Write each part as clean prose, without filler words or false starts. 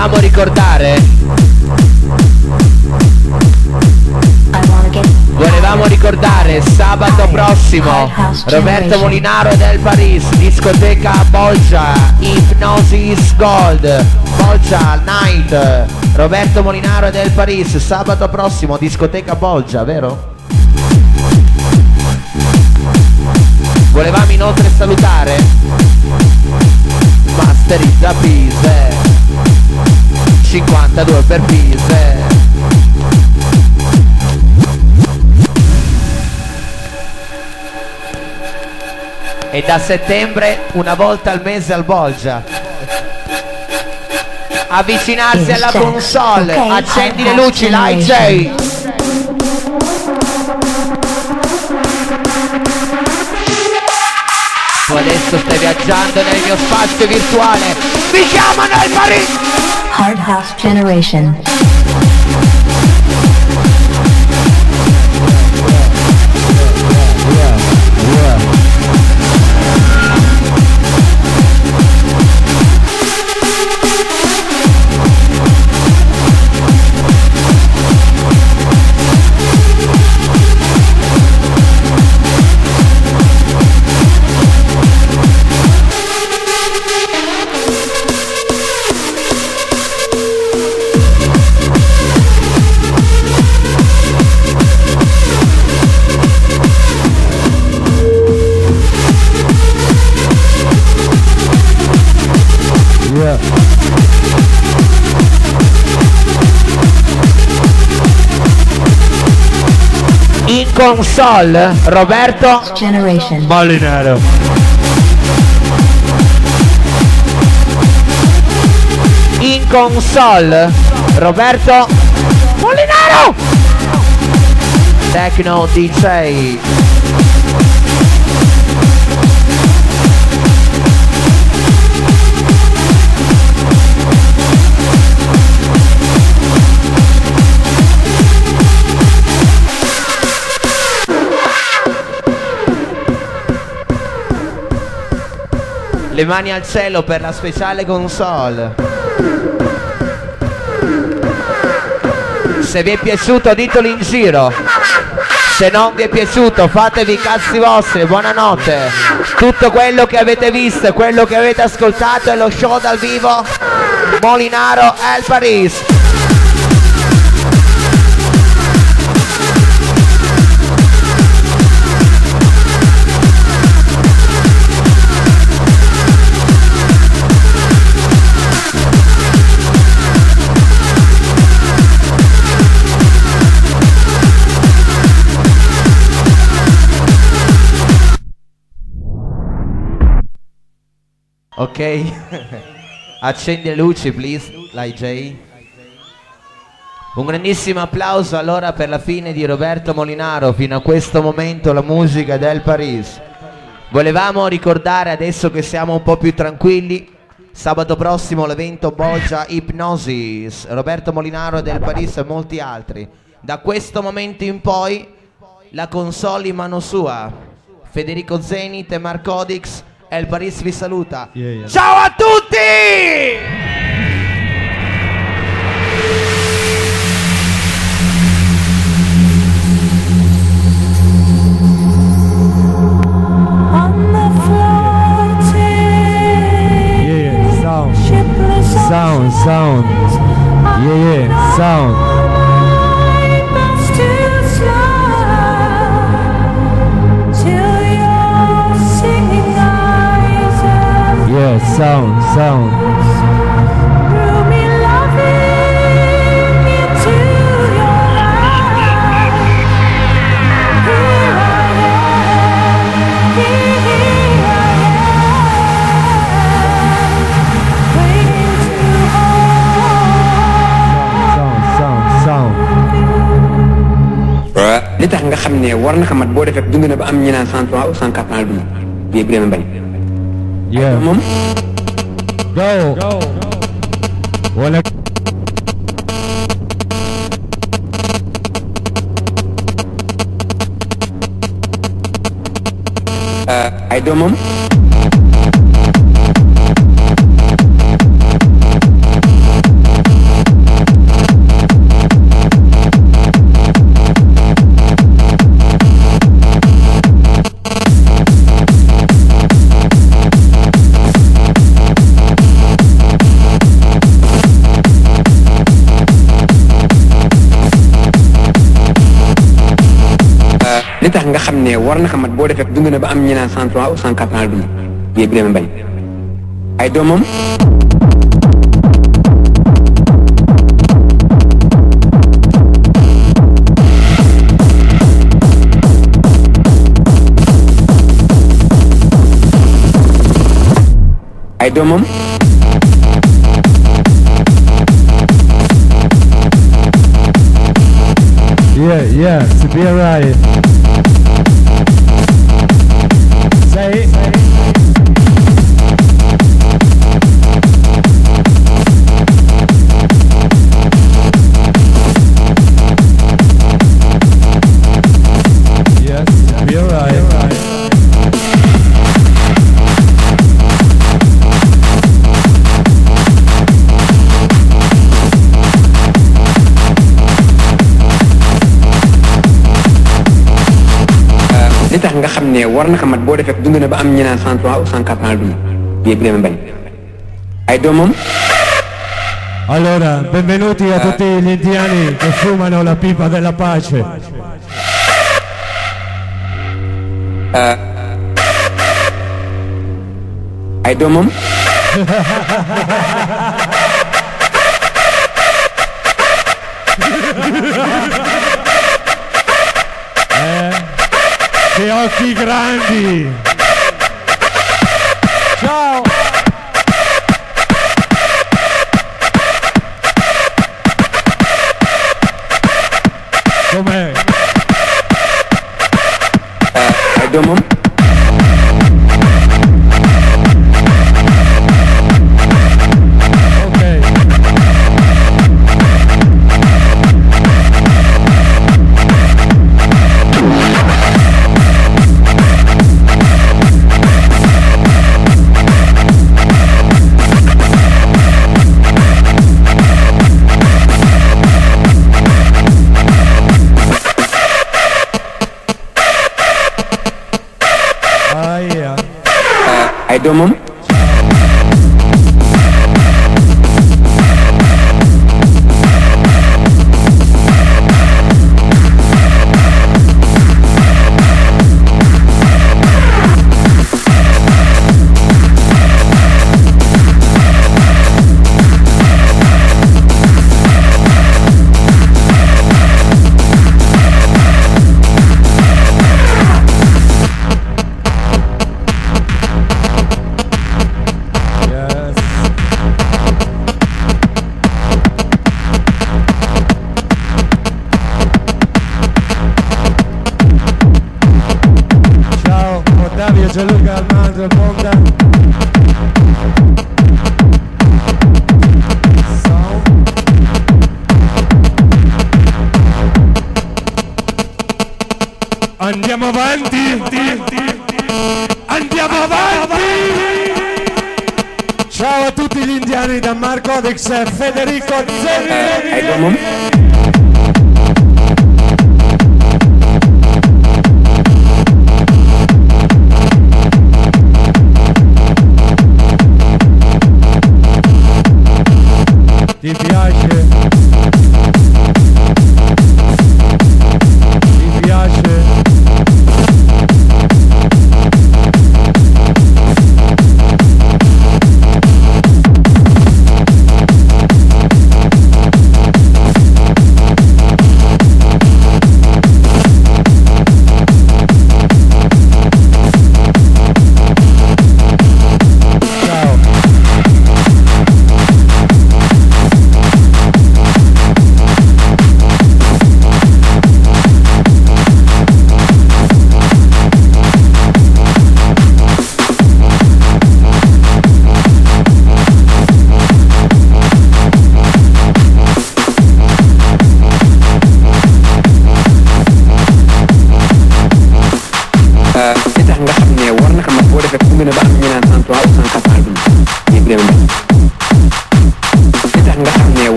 Volevamo ricordare sabato prossimo Roberto Molinaro ed El Paris, discoteca Bolgia, Hypnosis Gold, Bolgia Night, Roberto Molinaro ed El Paris, sabato prossimo, discoteca Bolgia, vero? Volevamo inoltre salutare Masterizza Pise, 52 per Pise. E da settembre una volta al mese al Bolgia. Avvicinarsi alla console, accendi le luci, l'IJ. Tu adesso stai viaggiando nel mio spazio virtuale. Mi chiamano El Paris. Hard House Generation. In console Roberto Generation. Molinaro. In console Roberto Molinaro. Techno DJ. Le mani al cielo per la speciale console. Se vi è piaciuto ditelo in giro. Se non vi è piaciuto fatevi i cazzi vostri. Buonanotte. Tutto quello che avete visto e quello che avete ascoltato è lo show dal vivo Molinaro El Paris. Ok. Accendi le luci please, l'IJ. Un grandissimo applauso allora per la fine di Roberto Molinaro. Fino a questo momento la musica del Paris. Volevamo ricordare adesso che siamo un po' più tranquilli, sabato prossimo l'evento Bolgia Hypnosis, Roberto Molinaro del Paris e molti altri. Da questo momento in poi la console in mano sua. Federico Zenit e Marcodix. El Paris vi saluta. Ciao a tutti! Sound. Sound. Sound. li tax nga xam ne war na ko mat boo defee dund na ba am ñu naan 103 ou 104 ans dund bii bu demee bañ. moom. Go. Wala. ay doomam. tax nga xam ne war na ko mat boo defee dund na ba am ñu naan 103 ou 104 ans dund bii Birame Mbaye ay doomam Yeah, to be alright. Say. Yes, to be alright. li tax nga xam ne war na ko mat boo defee dund na ba am ñu naan 103 ou 104 ans dund bii Birame Mbaye ay doomam. Allora, benvenuti a tutti gli indiani che fumano la pipa della pace. ay doomam. Che occhi grandi! Ciao! Com'è? ay doomam. ay doomam. Gianluca Armando Ponda. Andiamo avanti. Andiamo avanti. Ciao a tutti gli indiani da Marco Adex e Federico Zeri. Ti piace? Ti piace?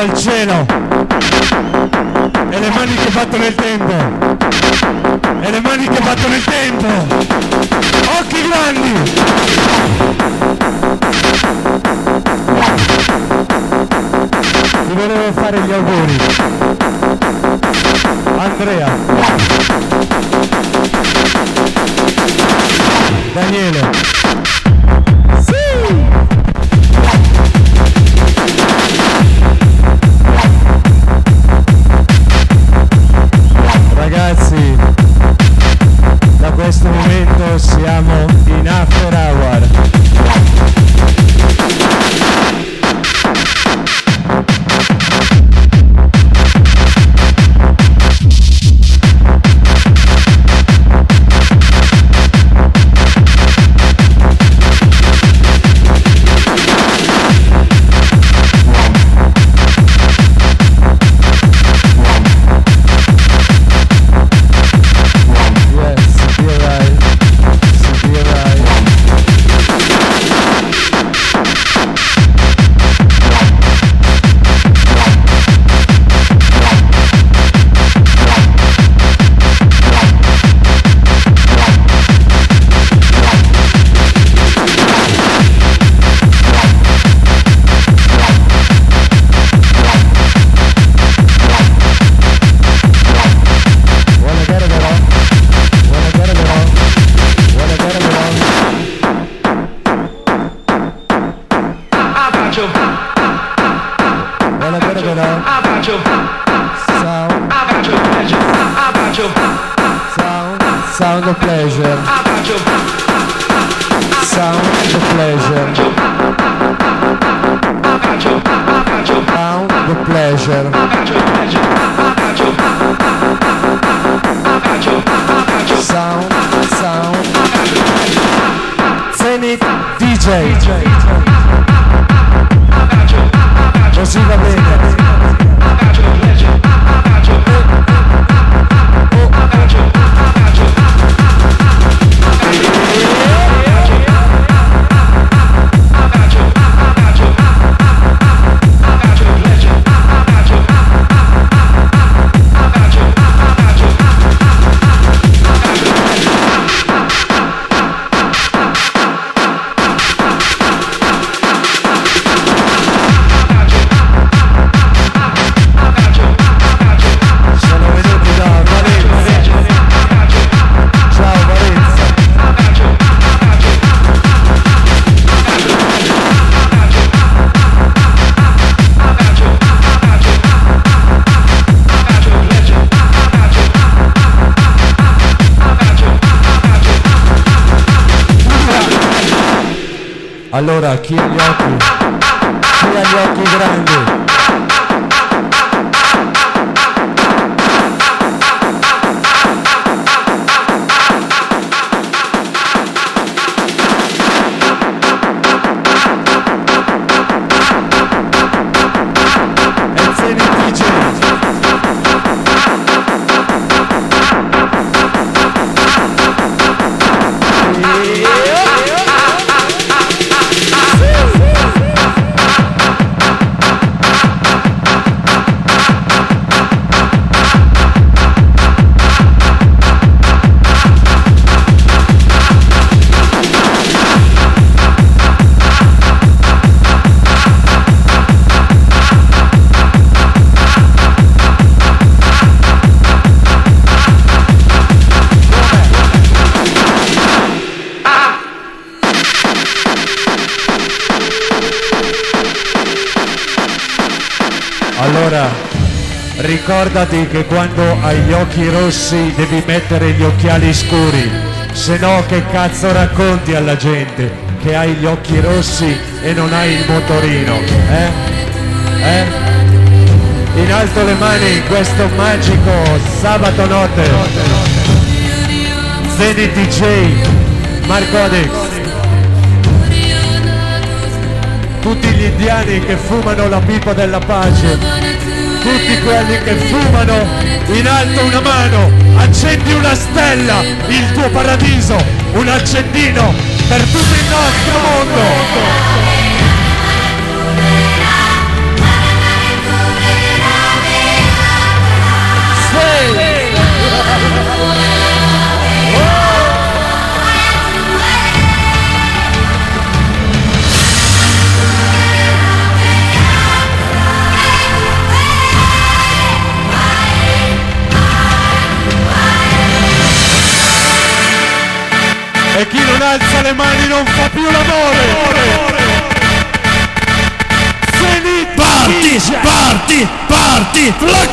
al cielo. E le mani che battono il tempo. E le mani che battono il tempo. Occhi grandi. Ti volevo fare gli auguri. Andrea. Daniele. Sì! Ragazzi, da questo momento siamo in after hour. Sound of pleasure. Sound of pleasure. Sound of pleasure. Sound. Zenith DJ. Così va bene. Allora, chi ha gli occhi? Chi ha gli occhi grandi? Allora, ricordati che quando hai gli occhi rossi devi mettere gli occhiali scuri, se no che cazzo racconti alla gente che hai gli occhi rossi e non hai il motorino, In alto le mani in questo magico sabato notte. Zenith DJ, Marco Adex. Tutti gli indiani che fumano la pipa della pace, tutti quelli che fumano, in alto una mano, accendi una stella, il tuo paradiso, un accendino per tutto il nostro mondo. E chi non alza le mani non fa più l'amore. Parti, flac!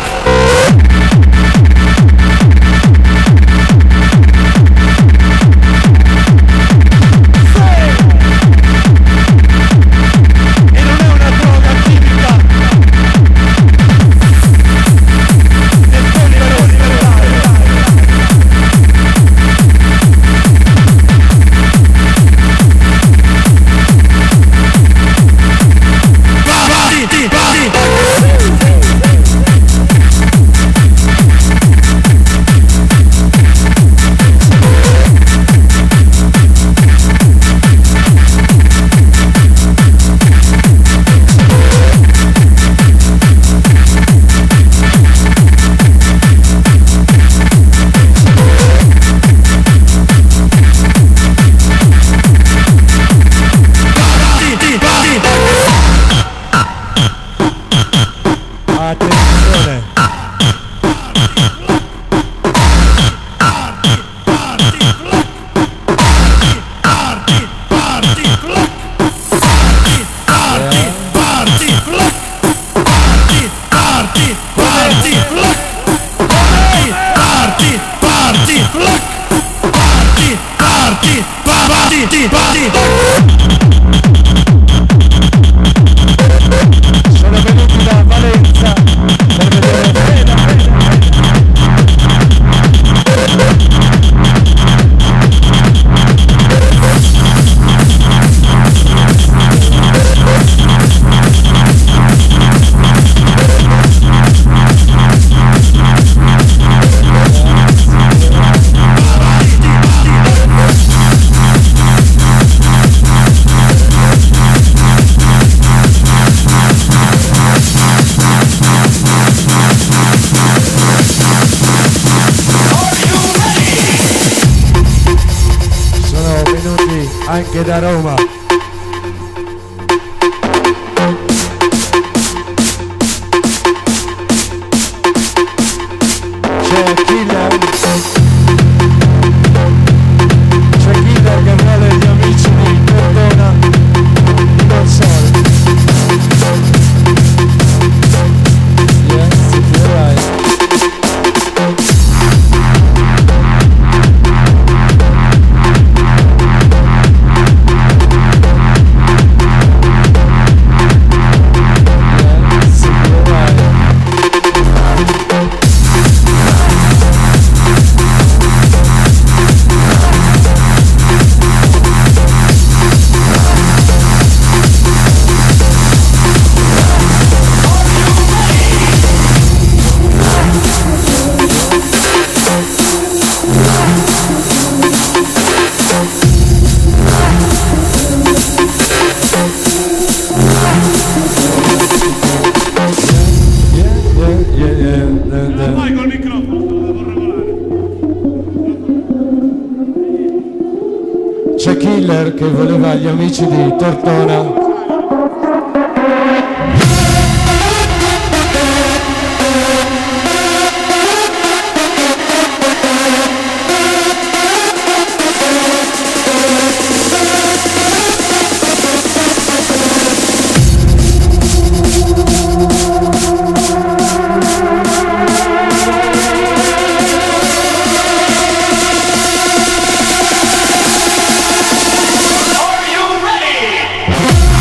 E non è una droga chimica. E poi sono venuti da Valenza per vedere anche da Roma. C'è Killer che vuole gli amici di Cortona di Console. Yes, you're right. C'è Killer che voleva gli amici di Tortona. Are you ready?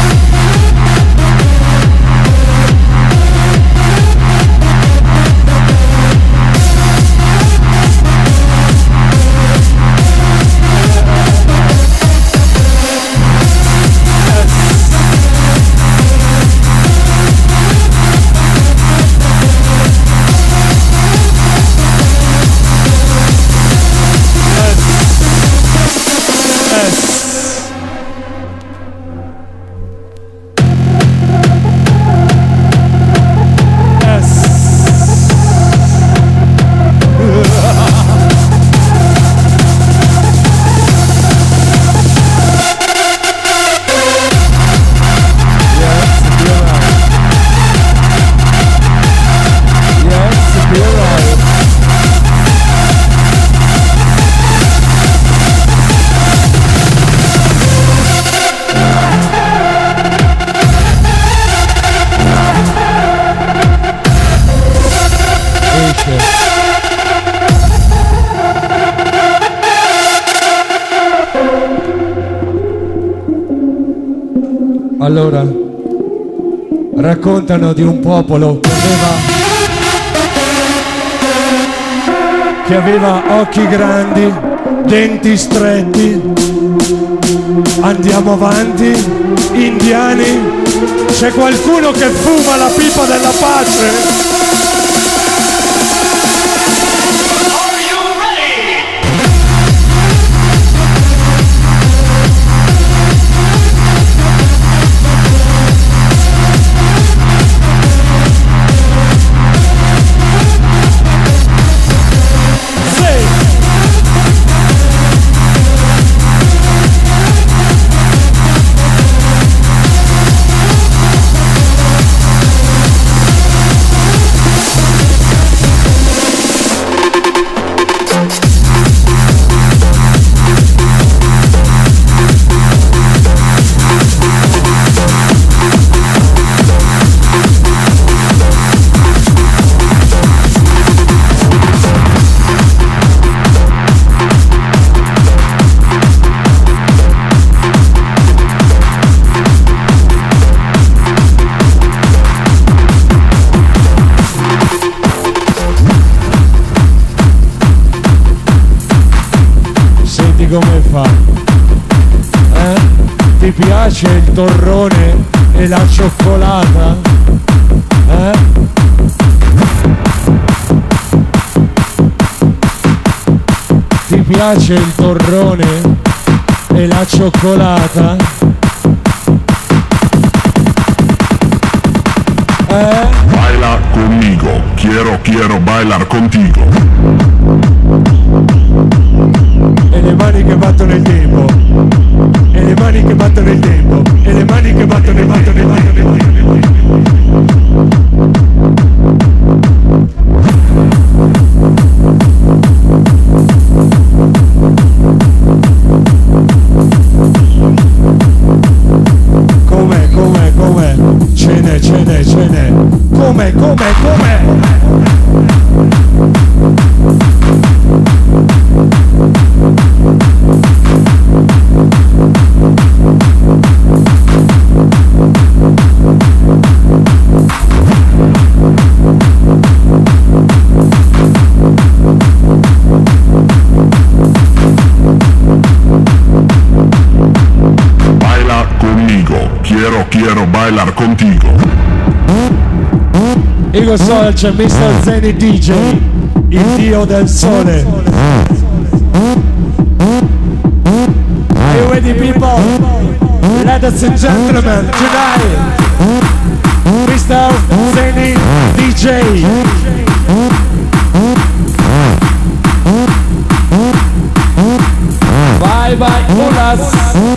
Allora, raccontano di un popolo che aveva occhi grandi, denti stretti. Andiamo avanti, indiani. C'è qualcuno che fuma la pipa della pace? Come fa? Ti piace il torrone e la cioccolata? Ti piace il torrone e la cioccolata? Baila conmigo, quiero bailar contigo. E le mani che battono il tempo, e le mani che battono il tempo, e le mani che battono il tempo. Com'è, ce n'è, com'è. Baila conmigo, quiero bailar contigo. Ego Soul, c'è Mr. Zeni DJ, il dio del sole. Are you ready, people? Ladies and gentlemen, tonight, Mr. Zeni DJ. Bye bye, Olas.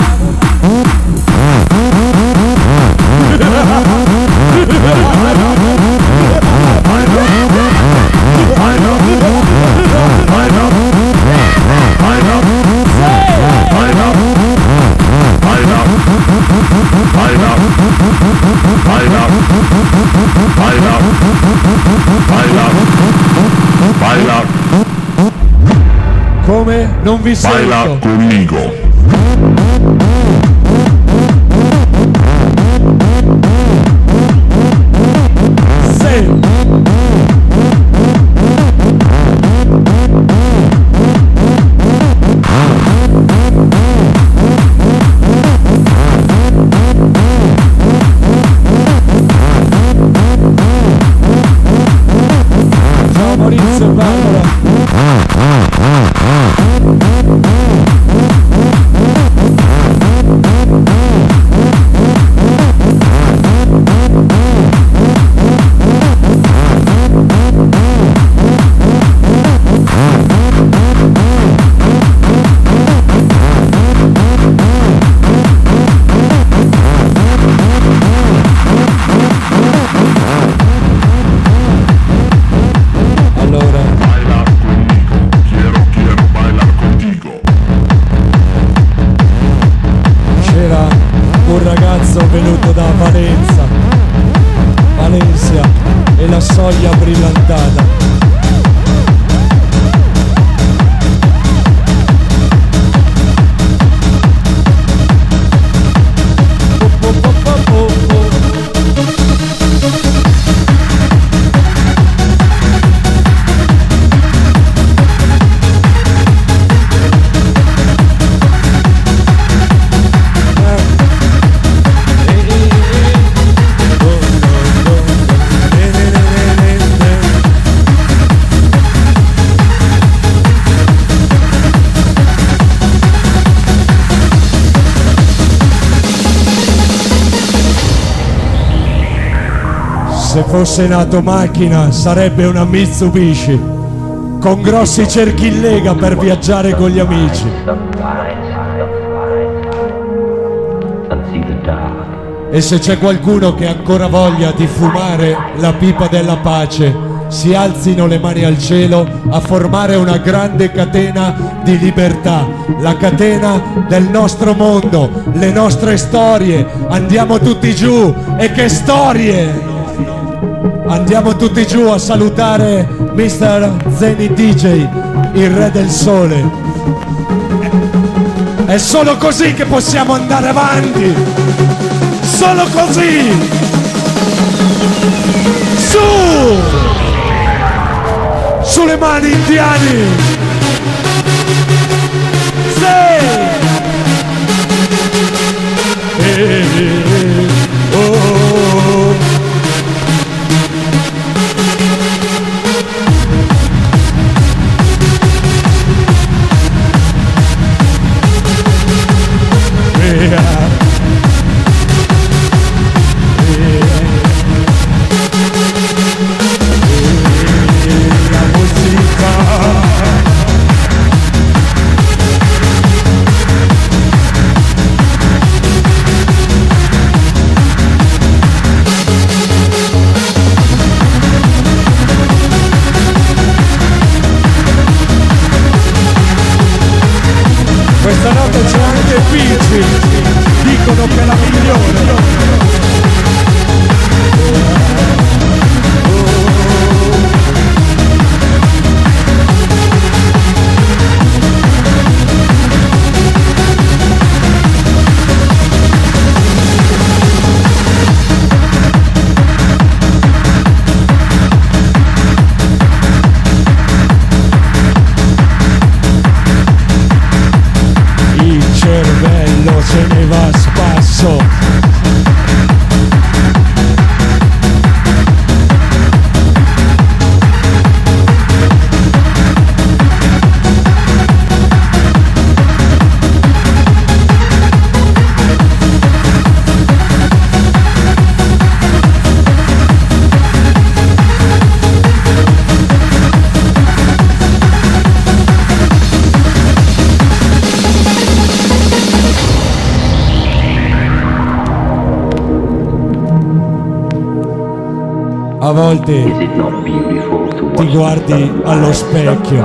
Baila. Come? Non vi sento. Baila conmigo. Ciao Maurizio e Barbara. Se fosse nato macchina sarebbe una Mitsubishi, con grossi cerchi in lega per viaggiare con gli amici. E se c'è qualcuno che ha ancora voglia di fumare la pipa della pace, si alzino le mani al cielo a formare una grande catena di libertà, la catena del nostro mondo, le nostre storie. Andiamo tutti giù, e che storie! Andiamo tutti giù a salutare Mr. Zeni DJ, il re del sole. È solo così che possiamo andare avanti, solo così! Su! Sulle mani indiani! Sì! Oh! Yeah! Questa notte c'è anche Pici, dicono che è la migliore. Se ne va a spasso. A volte ti guardi allo specchio,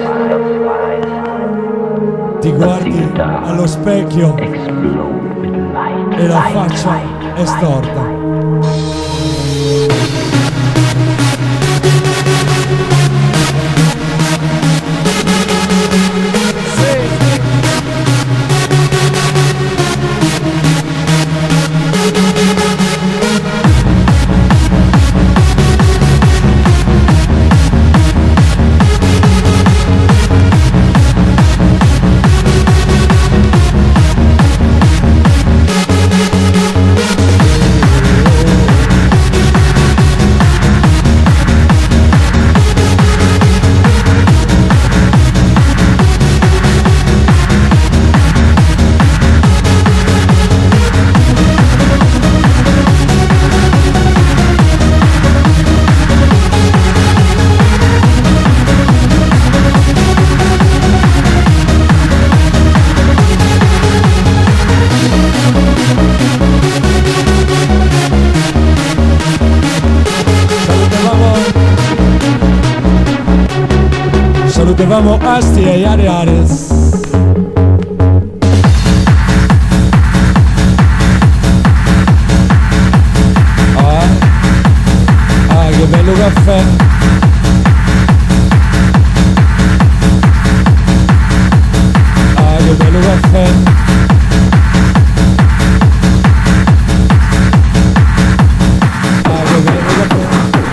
e la faccia è storta. Salutavamo Asti e Yare Ares. Che bello caffè. Che bello caffè. Che bello caffè.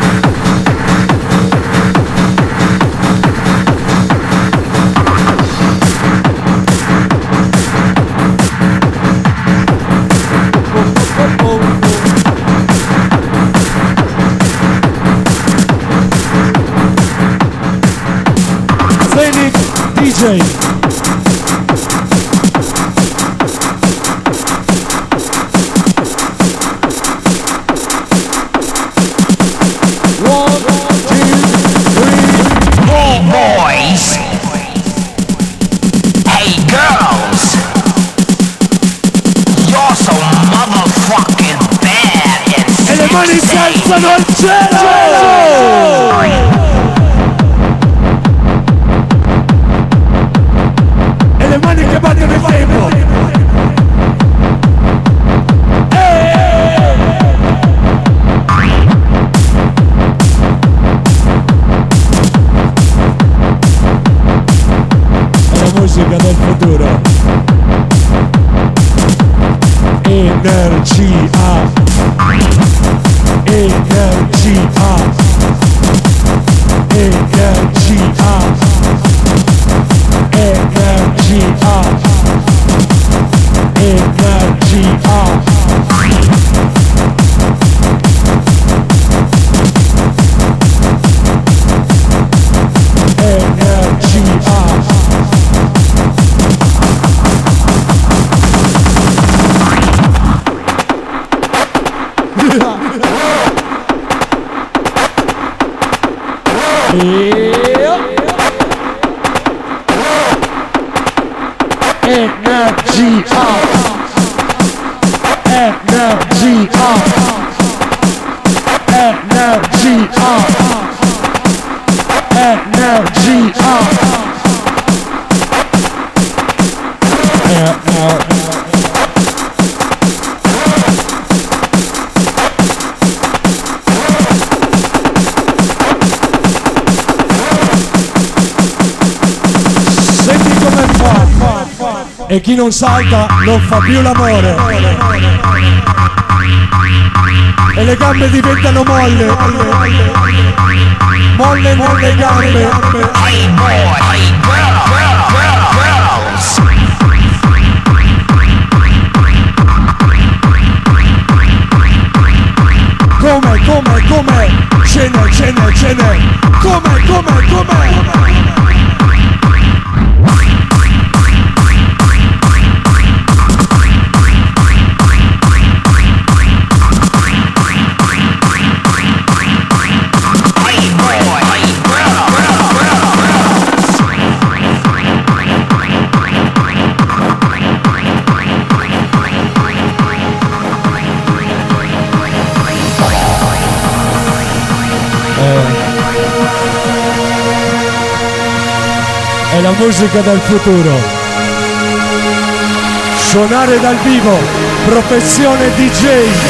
DJ. mani si alzano al cielo! E le mani che battono il tempo! Musica del futuro. Energia. Energia. Energia. Energia. Energia. E chi non salta non fa più l'amore. E le gambe diventano molle. Molle nelle gambe. Come? Cene. Come? È la musica del futuro. Suonare dal vivo, professione DJ.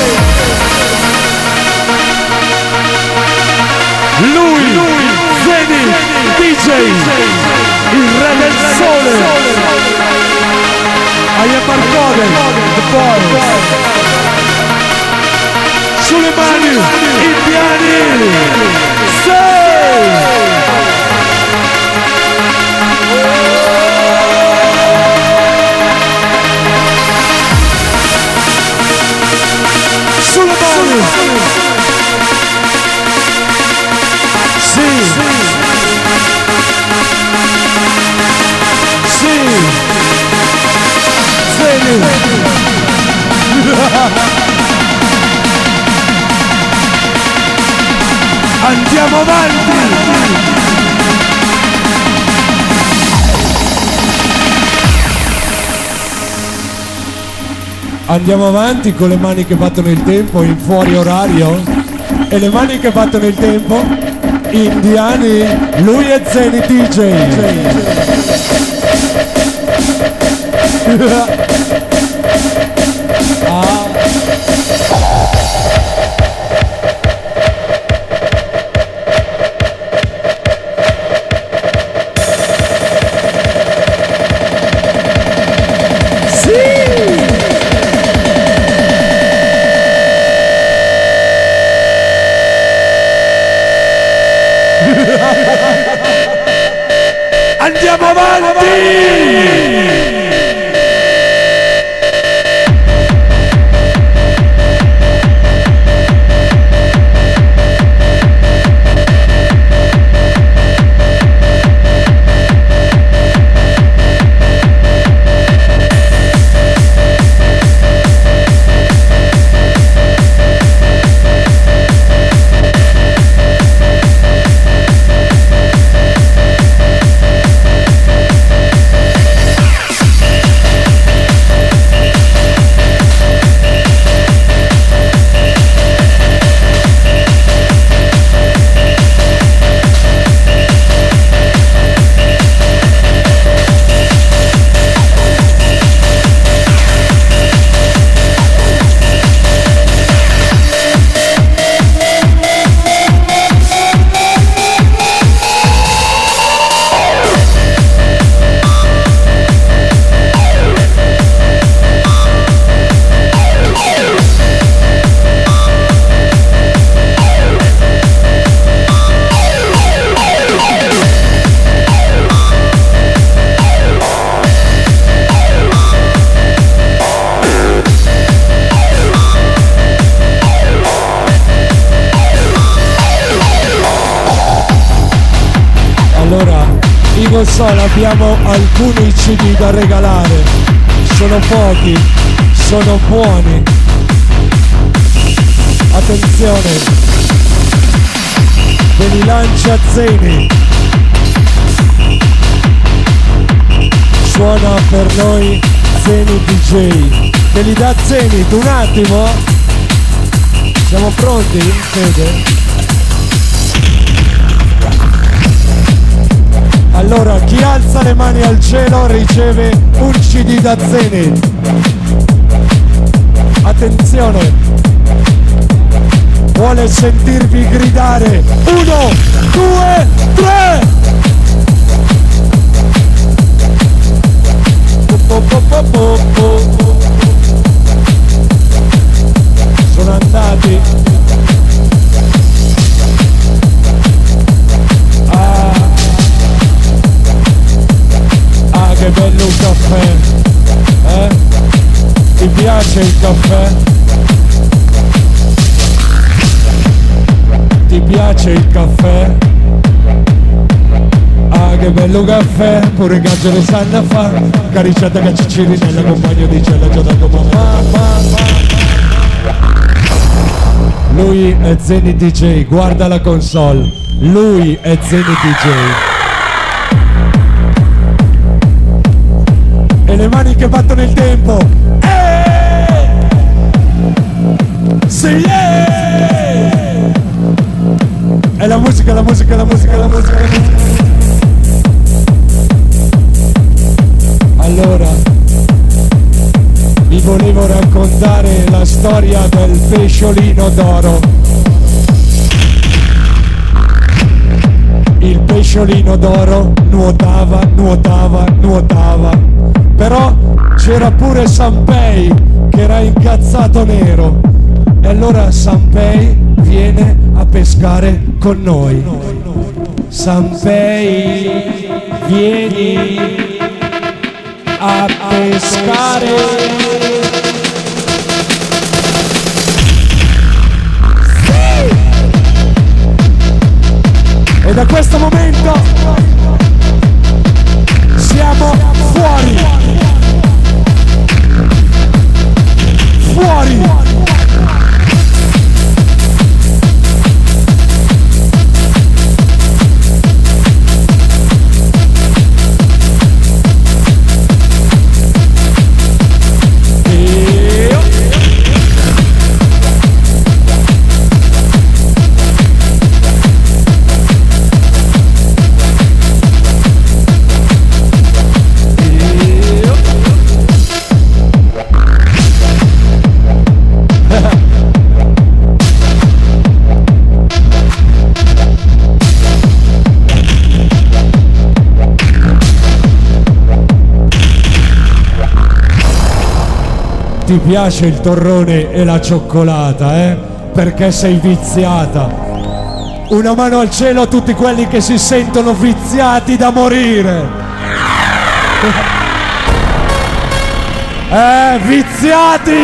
Lui, Zeni, DJ, il re del sole. I am Marcode, the boy. Sulle mani, i piani. Sei! Sulle mani! Sì! Zeni! Andiamo avanti! Andiamo avanti con le mani che battono il tempo in fuori orario. E le mani che battono il tempo, indiani, lui è Zeni DJ. Andiamo avanti! console abbiamo alcuni CD da regalare. Sono pochi, sono buoni. Attenzione, ve li lancia Zeni. Suona per noi Zeni DJ. Te li dà Zenith, un attimo. Siamo pronti, Fede? Allora, chi alza le mani al cielo riceve un CD da Zenith. Attenzione, vuole sentirvi gridare 1, 2, 3. Sono andati. Che bello un caffè, eh? Ti piace il caffè? Ti piace il caffè? Ah, che bello caffè, pure Gaggio le sanno fa, caricciata cacciccirina, compagno di cella già dato mamma. Lui è Zeni DJ, guarda la console, lui è Zeni DJ. E le mani che battono il tempo. Sì, yeah! E la musica. Allora, vi volevo raccontare la storia del pesciolino d'oro. Il pesciolino d'oro nuotava. Però c'era pure Sanpei che era incazzato nero. E allora Sanpei viene a pescare con noi. Sanpei, vieni a pescare. Sì! E da questo momento siamo fuori. Ti piace il torrone e la cioccolata, eh? Perché sei viziata. Una mano al cielo a tutti quelli che si sentono viziati da morire. Viziati!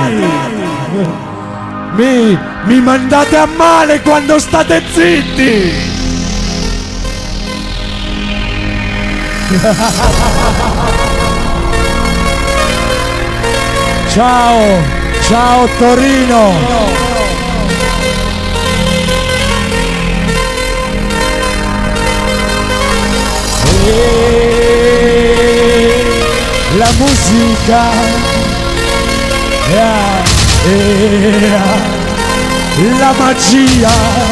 Mi mandate a male quando state zitti! Ciao Torino! La musica, la magia.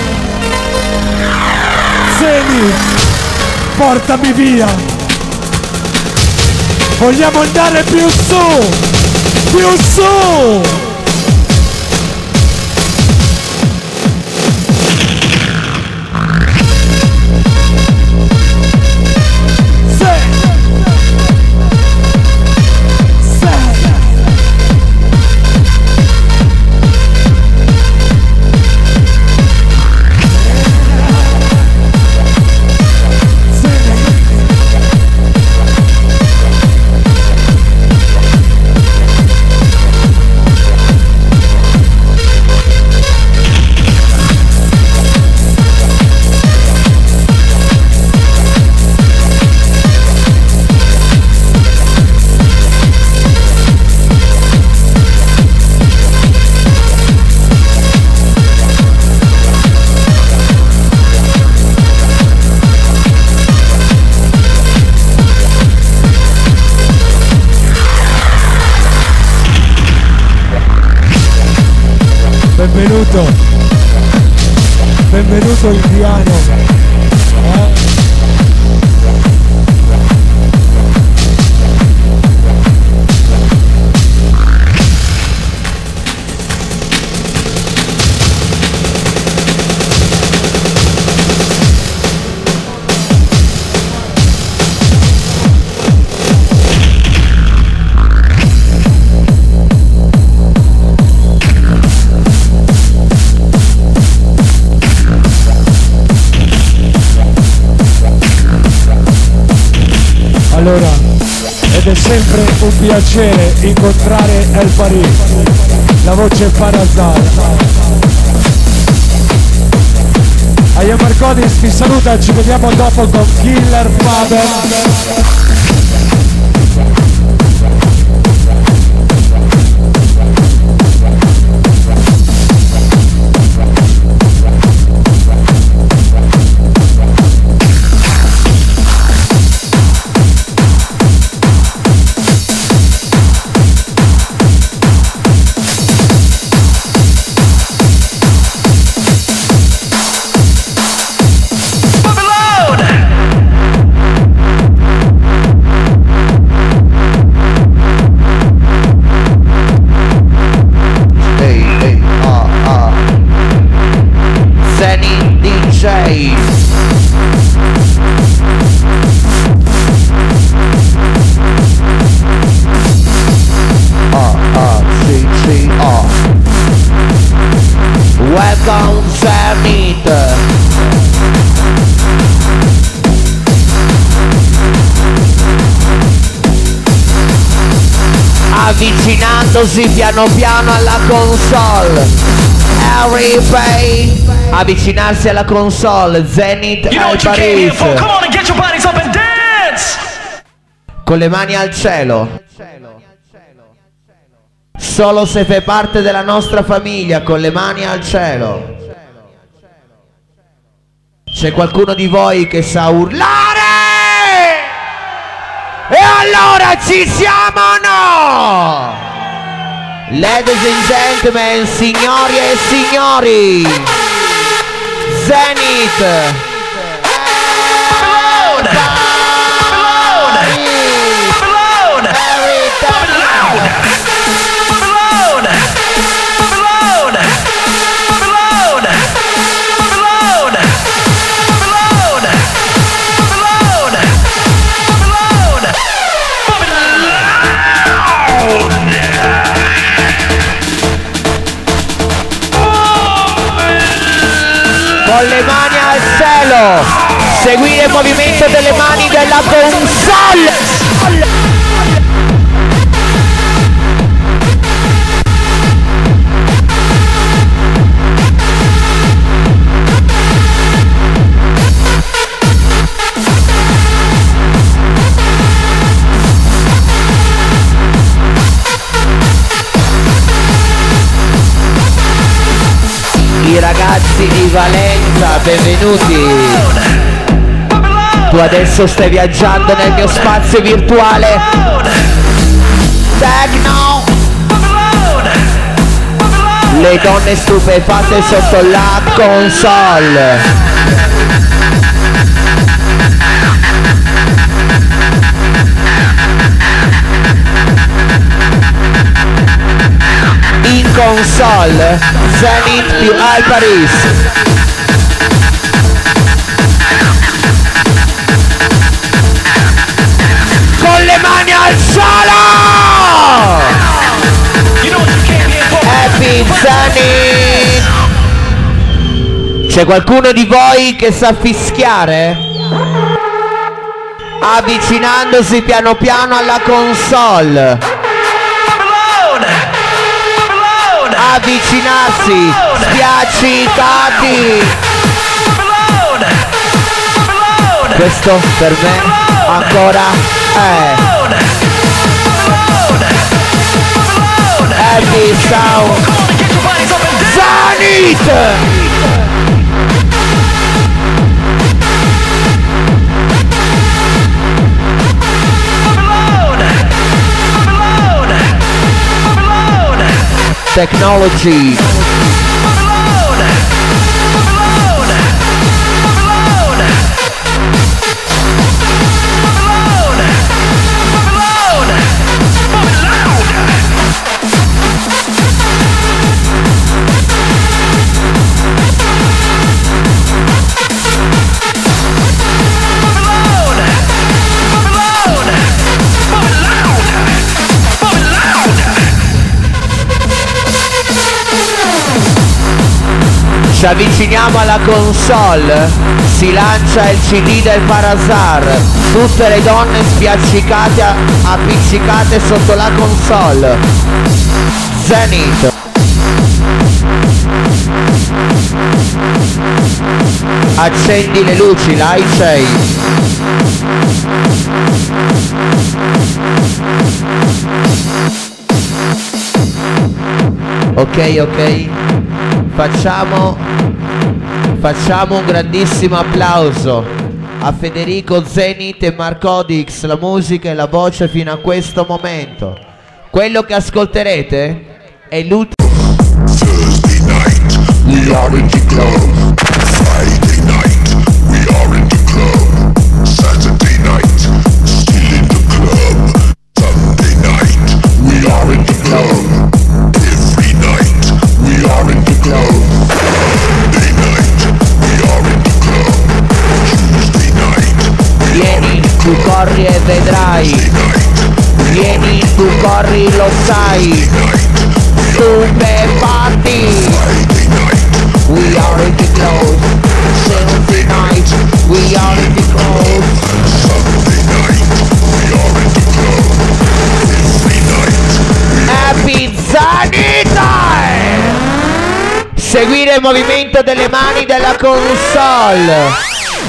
Zeni, portami via. Vogliamo andare più su. Più su! benvenuto. Benvenuto indiano. Allora, ed è sempre un piacere incontrare El Paris, la voce Parazar. Aya Marcodis ti saluta, ci vediamo dopo con Killer Faber. Welcome Zenith. Avvicinandosi piano piano alla console. Harry Bay. Avvicinarsi alla console. Zenith El Paris. Con le mani al cielo. Solo se fai parte della nostra famiglia, con le mani al cielo. C'è qualcuno di voi che sa urlare? E allora ci siamo o no? Ladies and gentlemen, signori e signori, Zenith. Con le mani al cielo, seguire il movimento delle mani della console. I ragazzi di Valenza, benvenuti. Tu adesso stai viaggiando nel mio spazio virtuale. Techno. Le donne stupefatte sotto la console. In console, Zenith più El Paris. Con le mani al cielo! Happy Zenith! C'è qualcuno di voi che sa fischiare? Avvicinandosi piano piano alla console. Avvicinarsi, spiaccicati. Questo per me ancora è Happy Sound Zenith. Technology. Ci avviciniamo alla console, si lancia il CD del Parazar, tutte le donne spiaccicate, appiccicate sotto la console. Zenith. Accendi le luci, Light J. Ok. Facciamo un grandissimo applauso a Federico Zenith e Marcodix, la musica e la voce fino a questo momento. Quello che ascolterete è l'ultimo. Thursday night, we are in the club. Friday night, we are in the club. Saturday night, still in the club. Sunday night, we are in the club. Every night, we are in the club. Monday night, we are in the club. Tuesday night, we are Vieni, in the tu club. corri e vedrai. Wednesday night, Vieni, tu corri, lo sai. Stupefatti. Friday night, We are in the club. Saturday night, we are in the club. Sunday night, we are in the club. Every night, Happy Zanita! Seguire il movimento delle mani della console.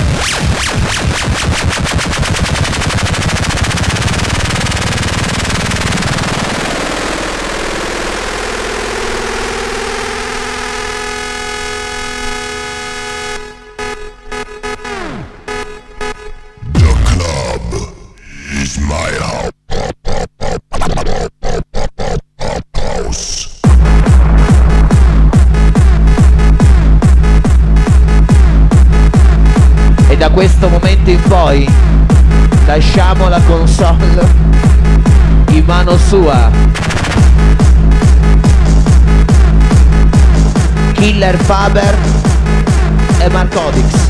the club is my house. E da questo momento in poi lasciamo la console in mano sua. Killer Faber e Marcodix.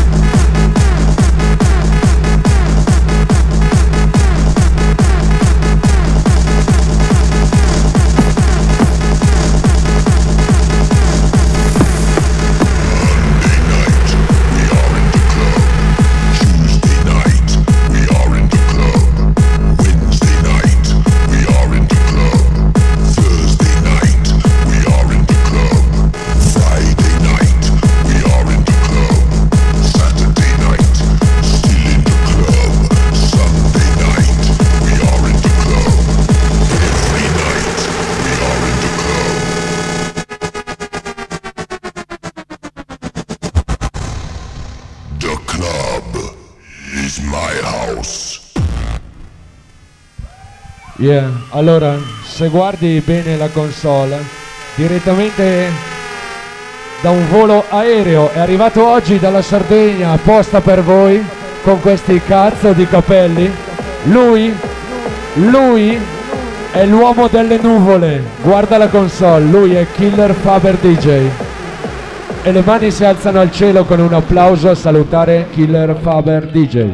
Tuesday night, we are in the club. Wednesday night, we are in the club. Thursday night, we are in the club. Friday night, we are in the club. Saturday night, still in the club. Sunday night, we are in the club. Every night, we are in the club. The club is my house. Yeah, allora, se guardi bene la console, direttamente da un volo aereo è arrivato oggi dalla Sardegna apposta per voi, con questi cazzo di capelli. Lui è l'uomo delle nuvole. Guarda la console, lui è Killer Faber DJ. E le mani si alzano al cielo con un applauso a salutare Killer Faber DJ.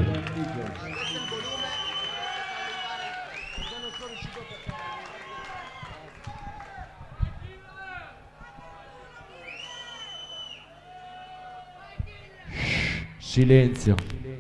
Silenzio.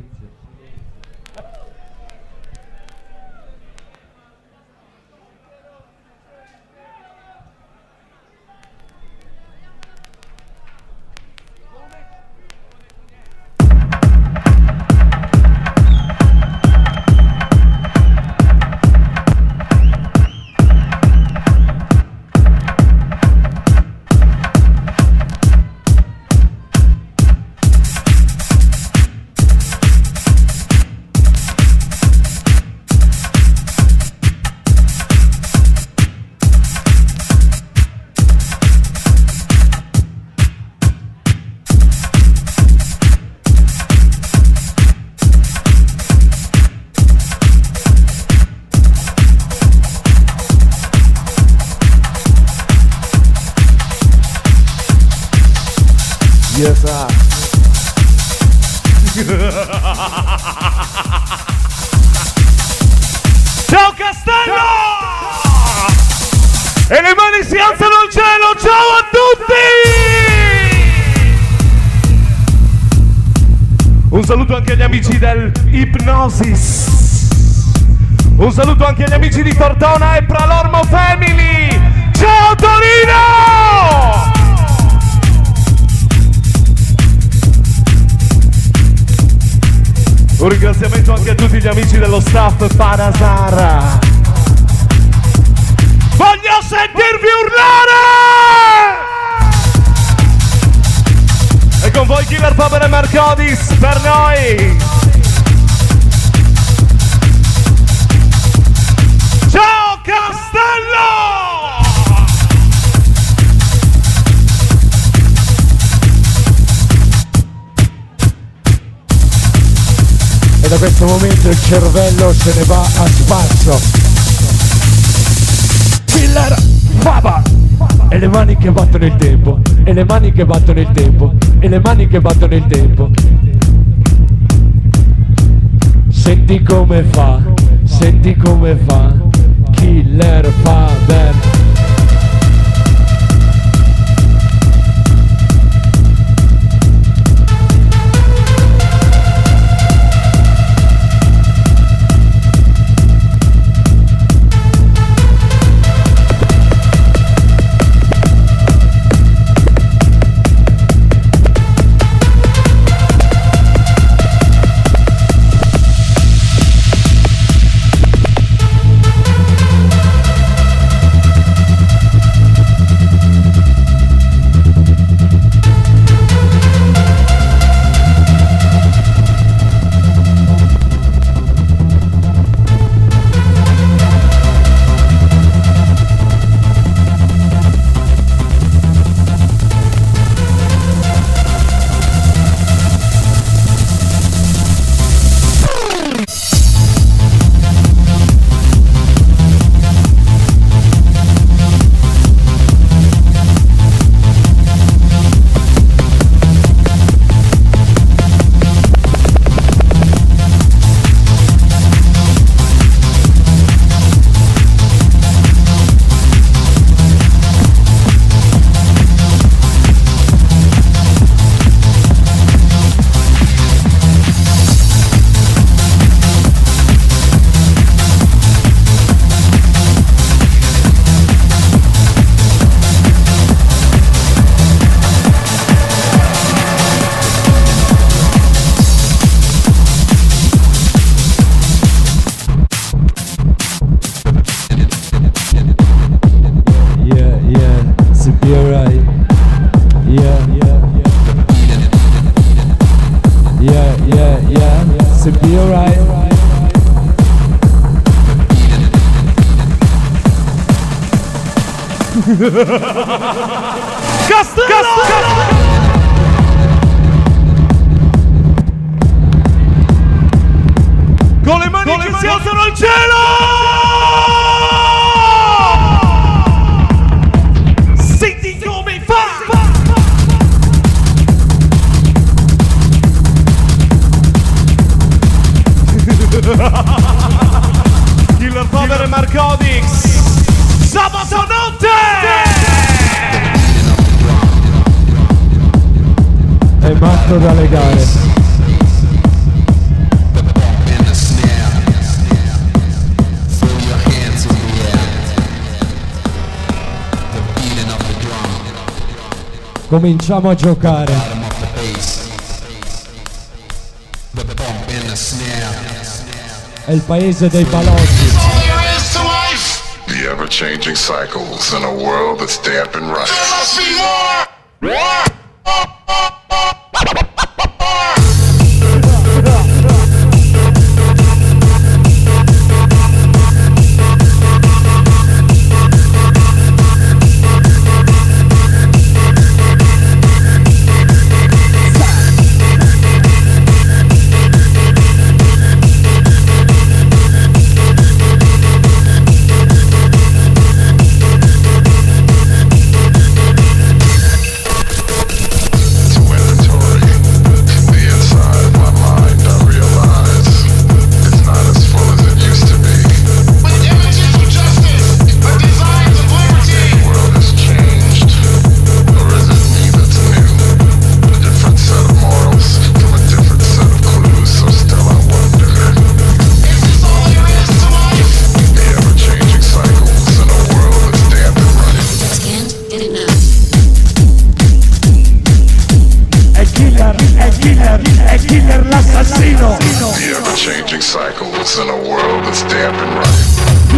Yes, sir. Ciao Castello! E le mani si alzano al cielo, ciao a tutti! saluto anche agli amici del Hypnosis. Un saluto anche agli amici di Tortona e Pralormo Family. Ciao Torino! Un ringraziamento anche a tutti gli amici dello staff Panasara. Voglio sentirvi urlare! E con voi Killer Faber e Marcodis per noi! Ciao Castello! E da questo momento il cervello se ne va a spazio. Killer Faber! E le mani che battono il tempo, e le mani che battono il tempo, e le mani che battono il tempo. Senti come fa, Killer Faber. Con le mani che si alzano al cielo! Senti come fa! Killer Faber e Marcodix! Sabato notte! È matto da legare. Cominciamo a giocare. È il paese dei balocchi. The ever-changing cycles in a world that's damp and right.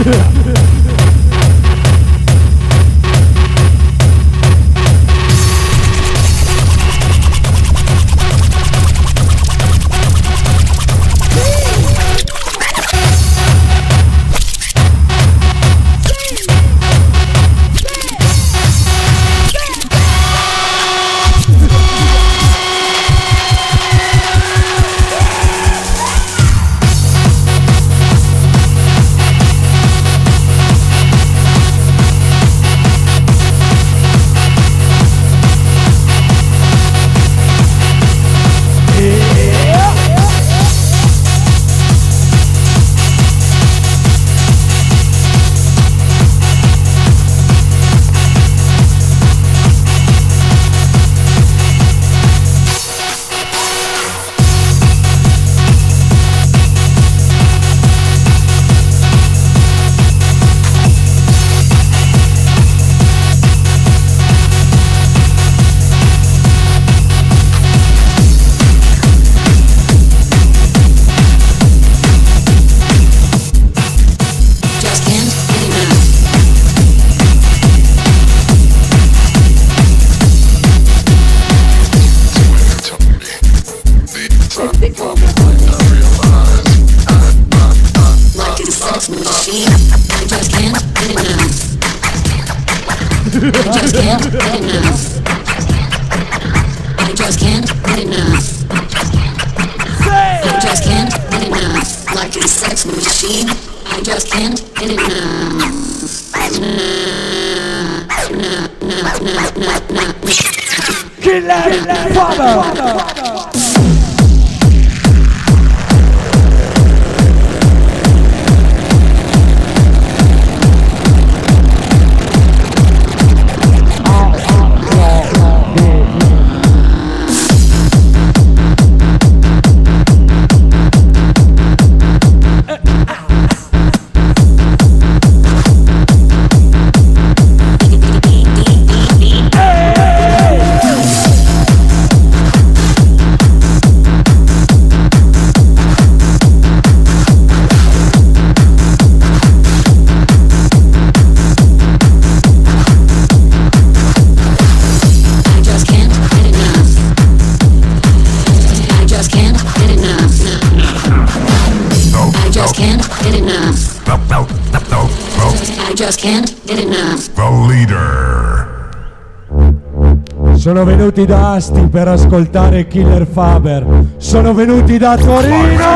Sono venuti da Asti per ascoltare Killer Faber. Sono venuti da Torino!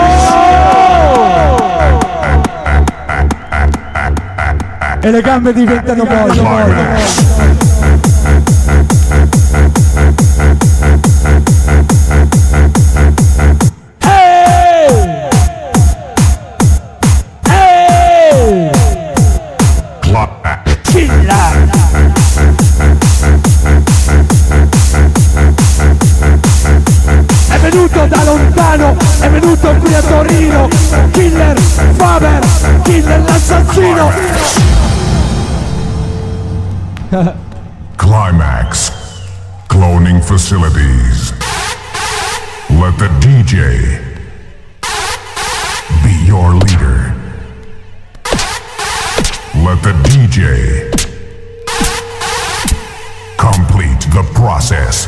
E le gambe diventano molle. Da lontano è venuto qui a Torino, Killer Faber, Killer l'assassino. Climax Cloning Facilities. Let the DJ be your leader. Let the DJ complete the process.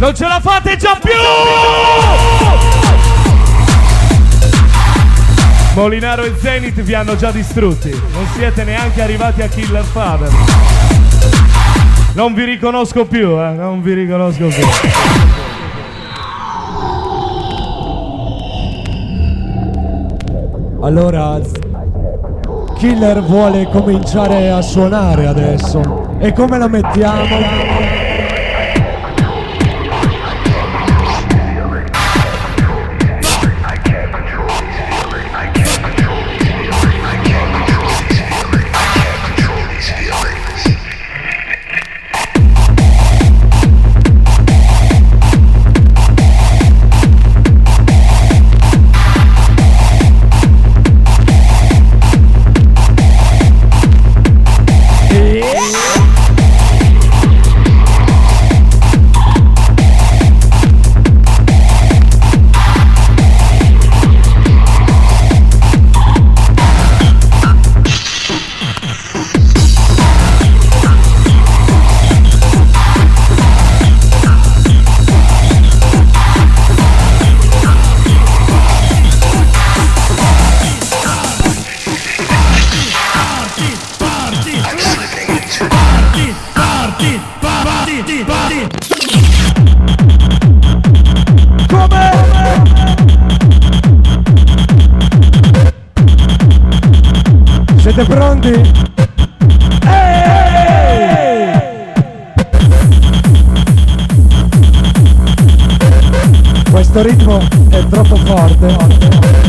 Non ce la fate già più! Molinaro e Zenith vi hanno già distrutti. Non siete neanche arrivati a Killer Father. Non vi riconosco più, non vi riconosco più. Allora Killer vuole cominciare a suonare adesso. E come la mettiamo? Siete pronti? Questo ritmo è troppo forte.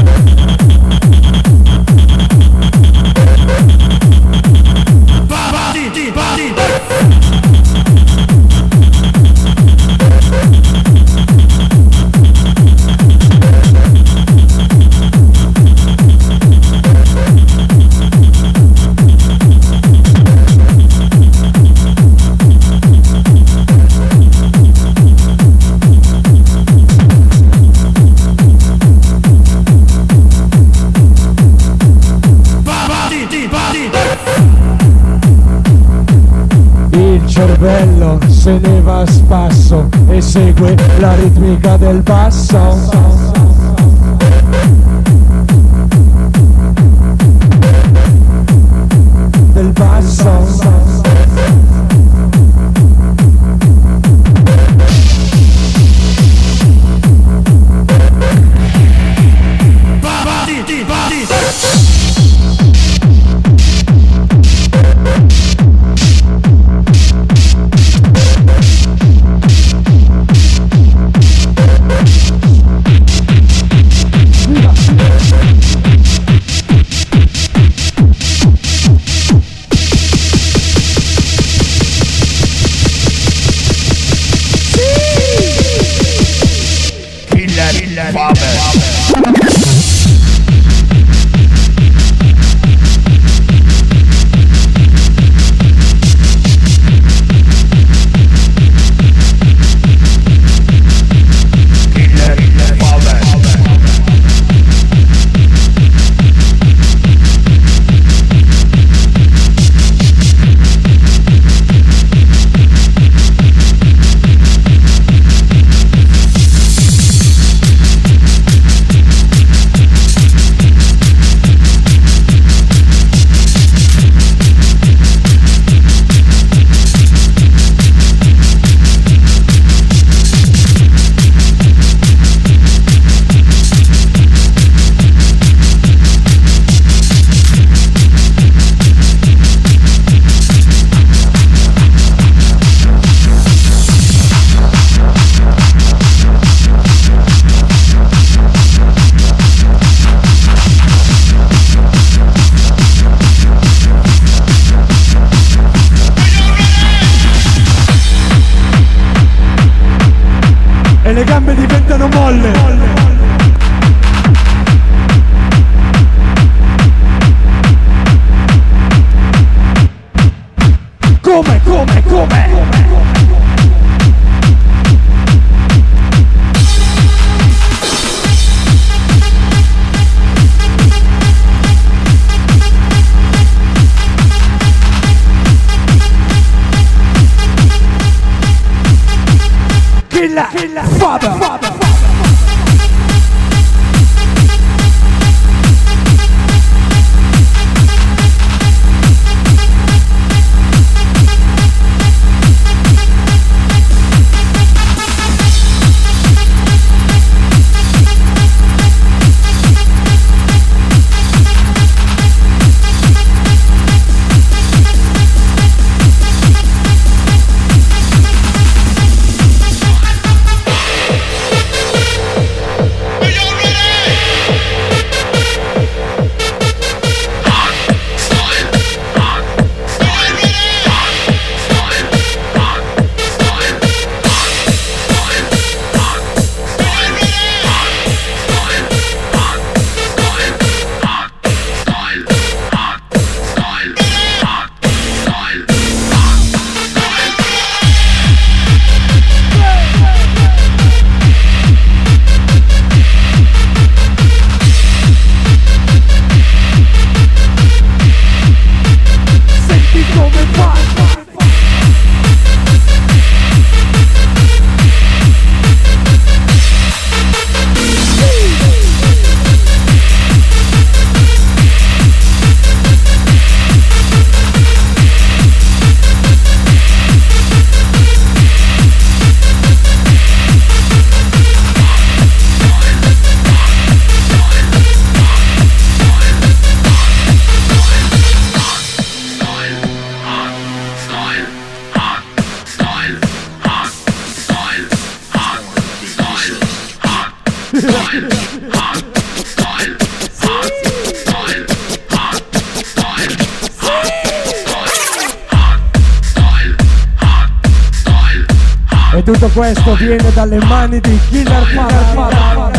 Cervello se ne va a spasso e segue la ritmica del basso. Del basso. E le gambe diventano molle. Come? Killer Faber. E tutto questo viene dalle mani di Killer Faber.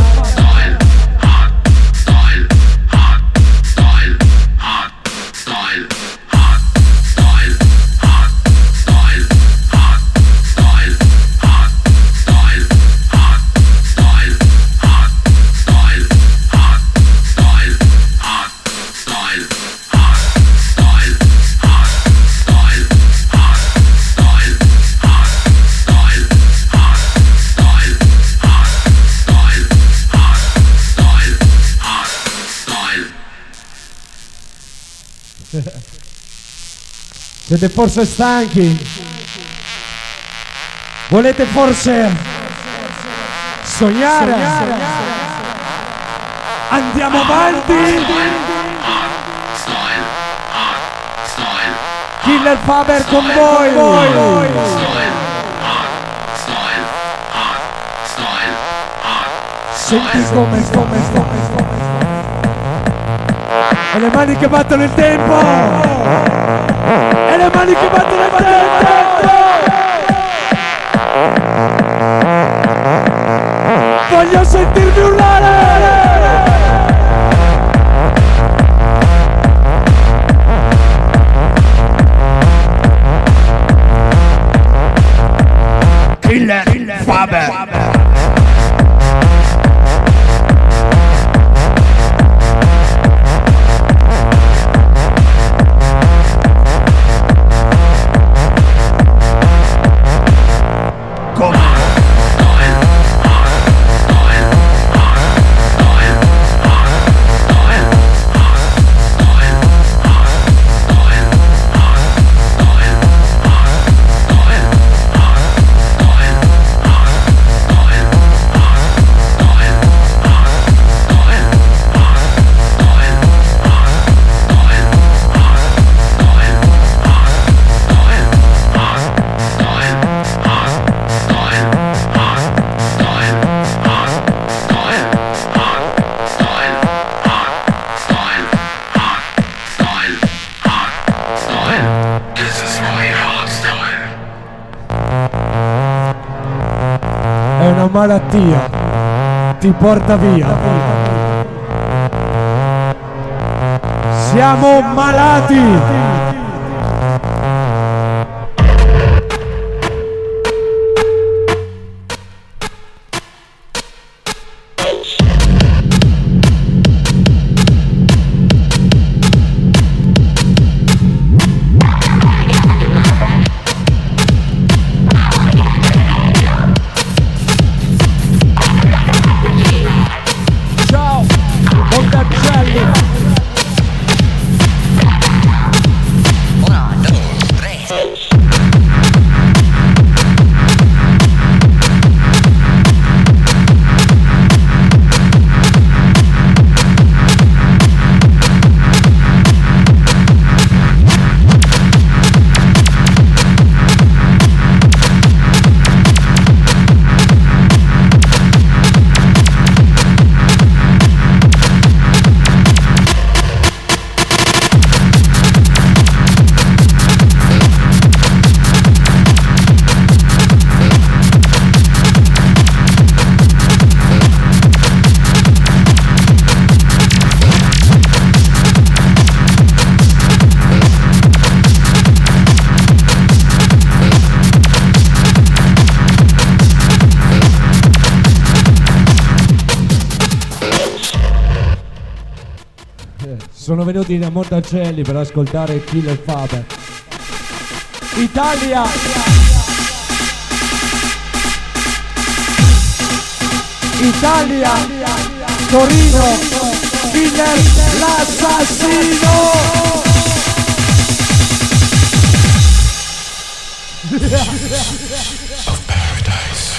Siete forse stanchi? Volete forse sognare? Andiamo avanti! Killer Faber con voi! Senti come e le mani che battono il tempo! E le mani che battono il tempo! Voglio sentirvi urlare! Killer Faber! È una malattia, ti porta via. Siamo malati. sono venuti da Monticelli per ascoltare Killer Faber. Italia! Italia! Torino! Killer l'assassino! of paradise.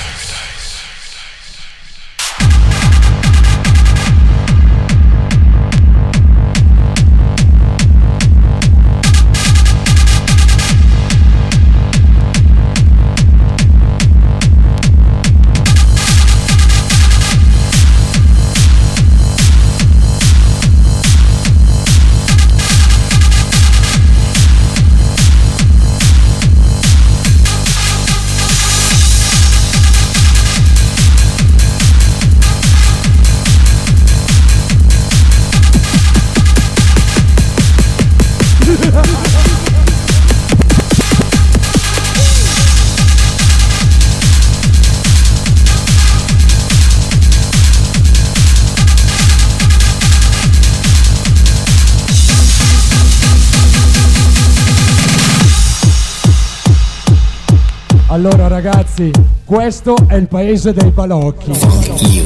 Allora ragazzi, questo è il paese dei balocchi.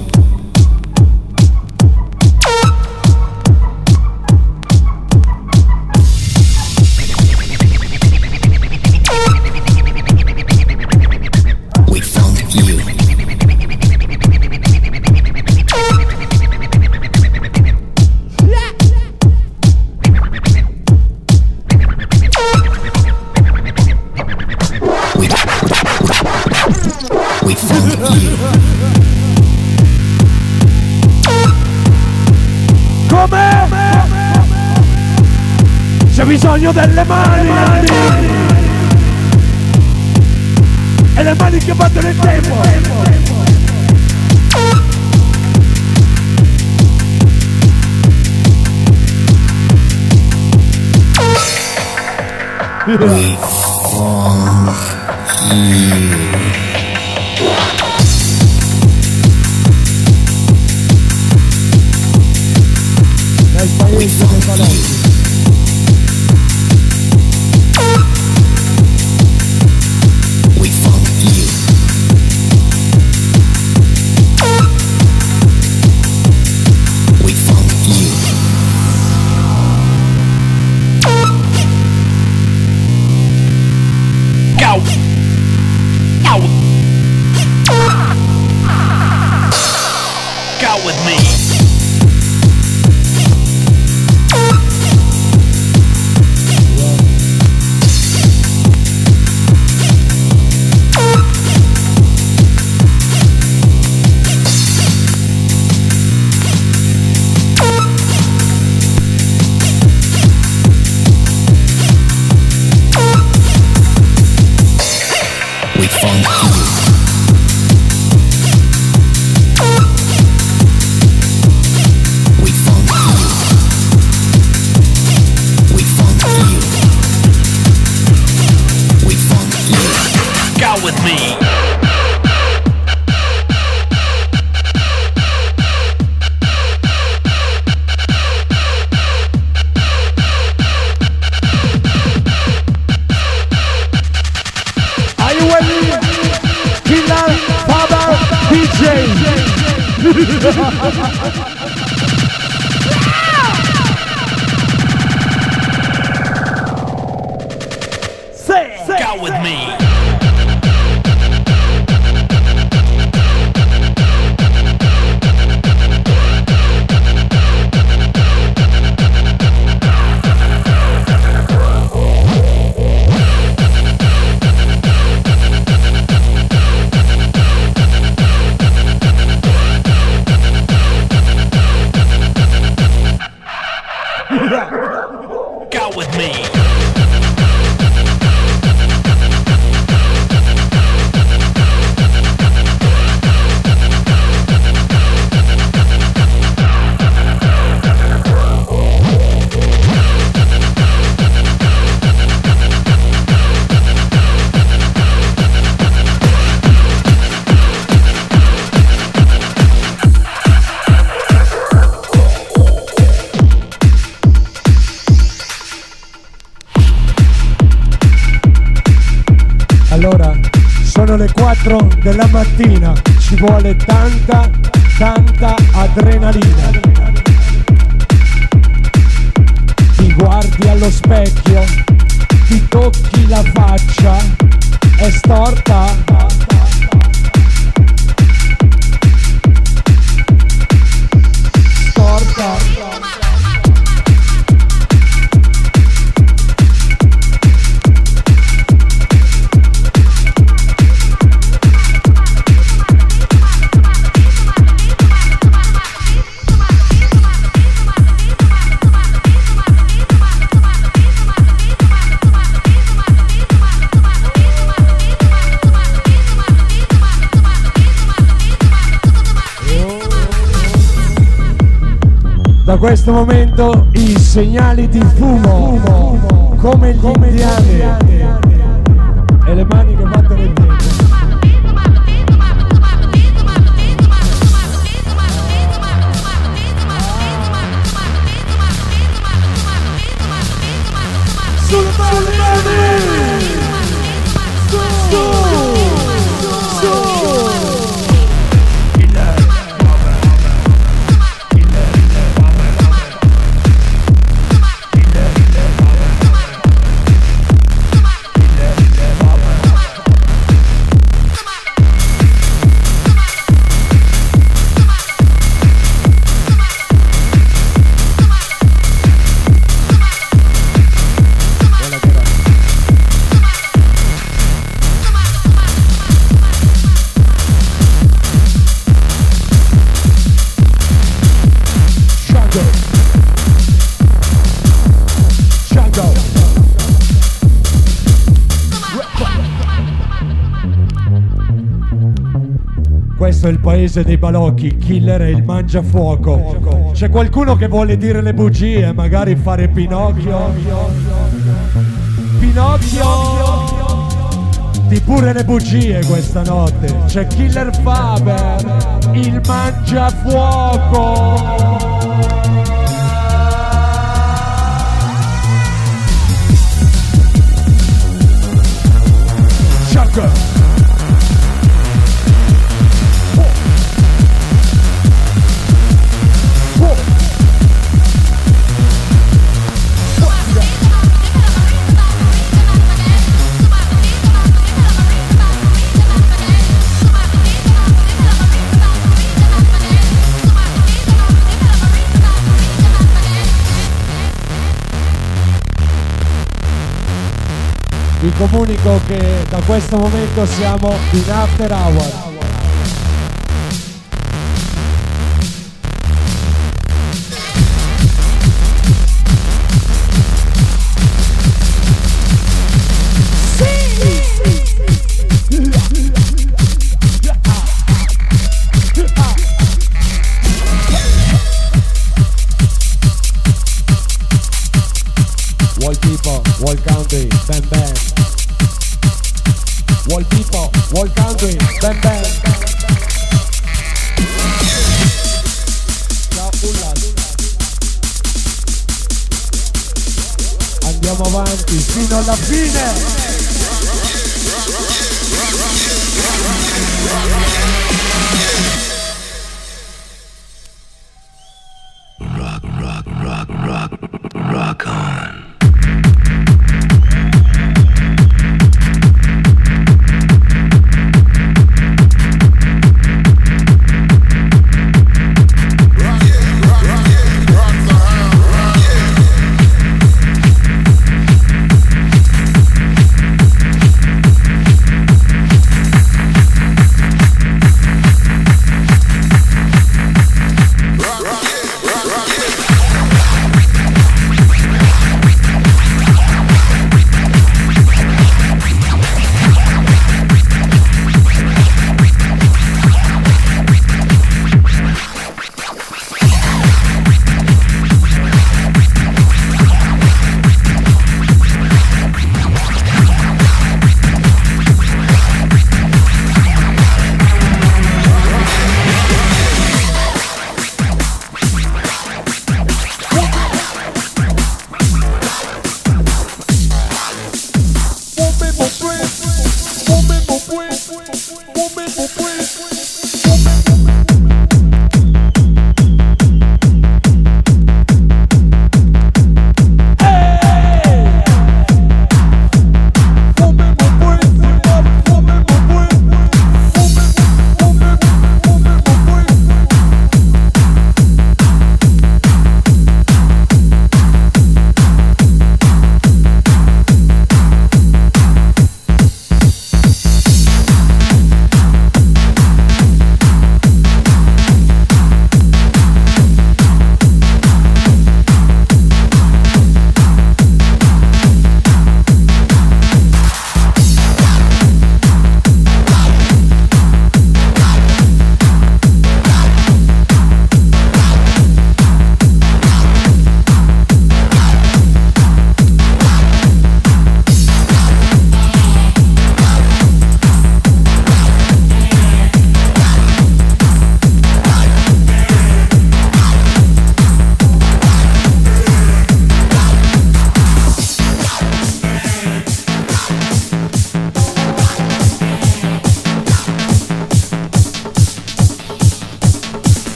Come? C'è bisogno delle mani! E le mani che battono il tempo! Dal paese dei balocchi. Go with me. Go with me. le 4 della mattina, ci vuole tanta adrenalina. Ti guardi allo specchio, ti tocchi la faccia, è storta. Storta. Da questo momento i segnali di fumo, come gli indiani, e le mani che battono il tempo. Sulle mani! Questo è il paese dei balocchi, Killer è il mangiafuoco. C'è qualcuno che vuole dire le bugie, magari fare Pinocchio? Pinocchio! Di pure le bugie questa notte. C'è Killer Faber, il mangiafuoco. Shaka! Vi comunico che da questo momento siamo in after hour. Wall people, wall country, bam bam. Wall people, wall country, bam bam. Ciao Ullas. Andiamo avanti fino alla fine. Rock on.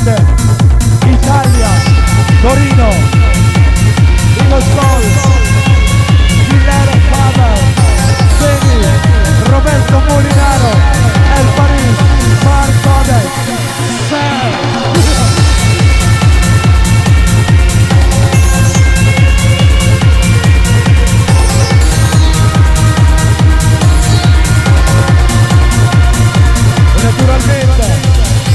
naturalmente Italia, Torino, Illo Sol, Killer Faber, Seni, Roberto Molinaro, El Paris, Mark Codex, naturalmente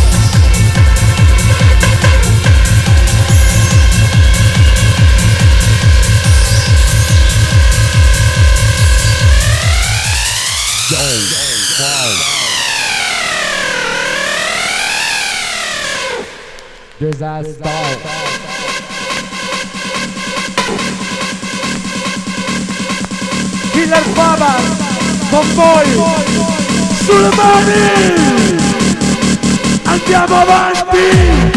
Disaster. Killer Faber con voi sulle mani, andiamo avanti.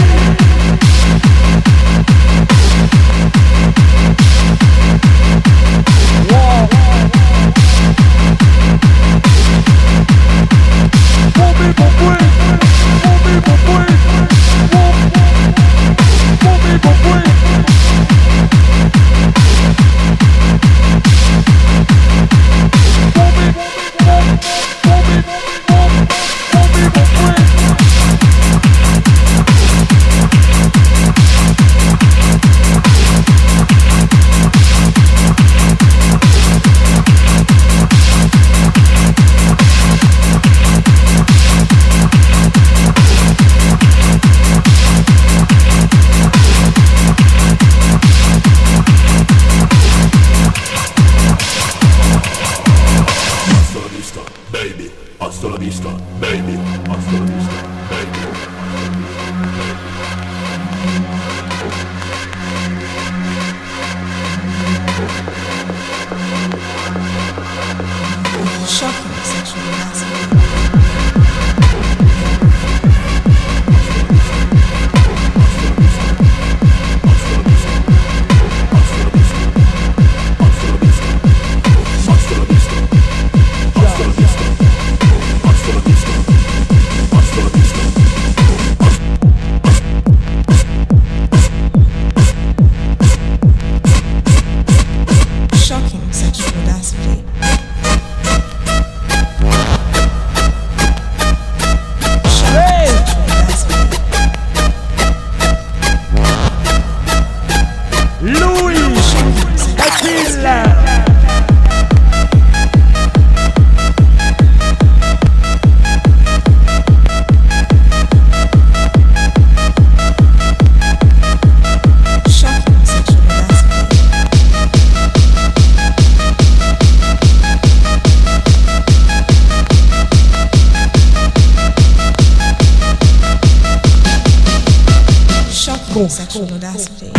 Sexual audacity.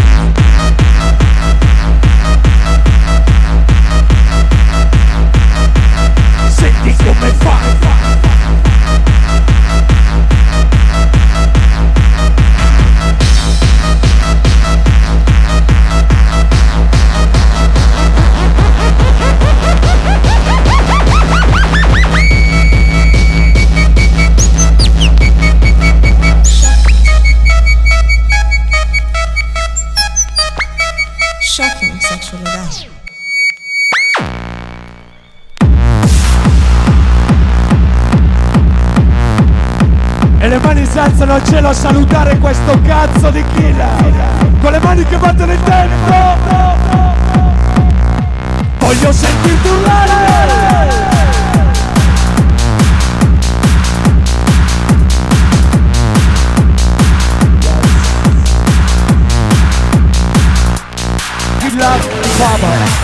Senti come fai. Shocking sexual audacity. E le mani si alzano al cielo a salutare questo cazzo di killer. Con le mani che battono il tempo. Voglio sentirti urlare. Killer Faber.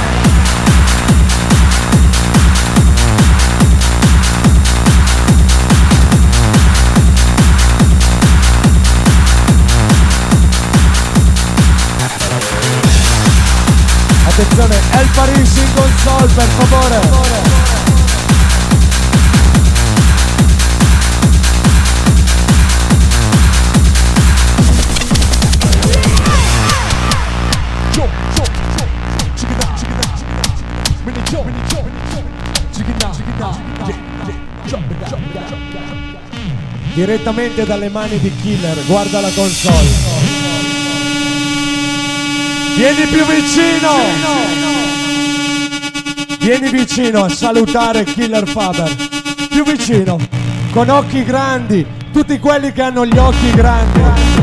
Attenzione, El Paris in console, per favore. direttamente dalle mani di Killer, guarda la console. Vieni più vicino! Vieni vicino a salutare Killer Faber. Più vicino, con occhi grandi, tutti quelli che hanno gli occhi grandi.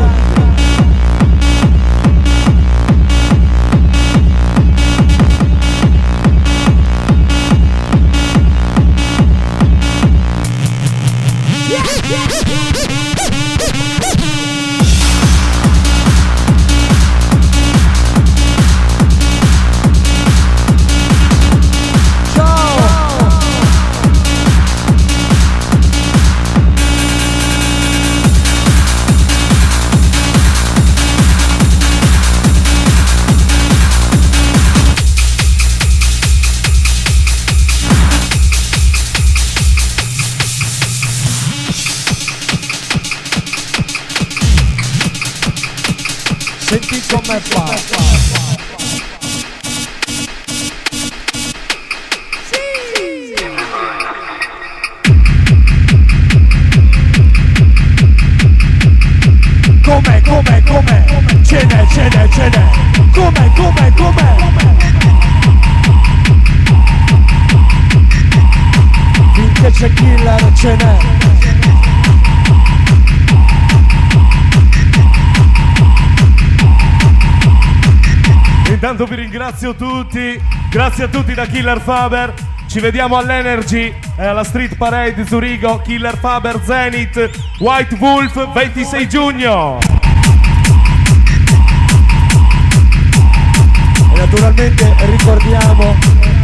Senti come fa. Come? Ce n'è. Come? Finché c'è Killer ce n'è. Intanto vi ringrazio tutti, grazie a tutti da Killer Faber. Ci vediamo all'Energy e alla Street Parade Zurigo. Killer Faber Zenith, White Wolf, 26 giugno. E naturalmente ricordiamo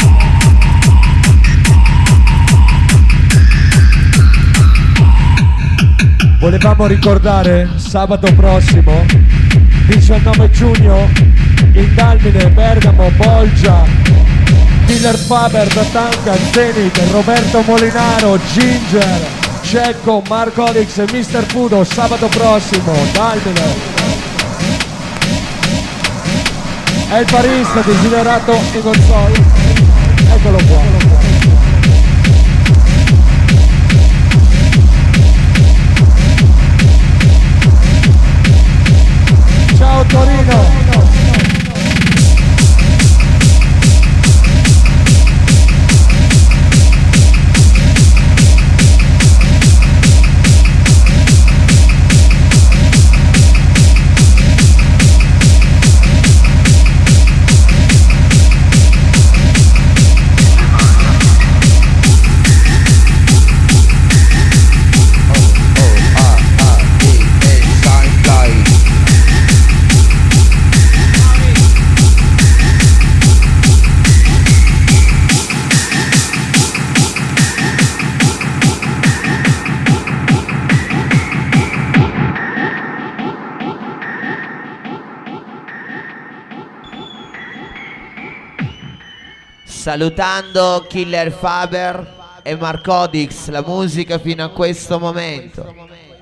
volevamo ricordare sabato prossimo 19 giugno in Dalmine, Bergamo, Bolgia, Killer Faber, Tatanka, Zenith, Roberto Molinaro, Ginger, Cecco, Marco Olix e Mr. Fudo. Sabato prossimo, Dalmine. È il barista desiderato in console. Eccolo qua. Ciao Torino! Salutando Killer Faber e Marcodix, la musica fino a questo momento.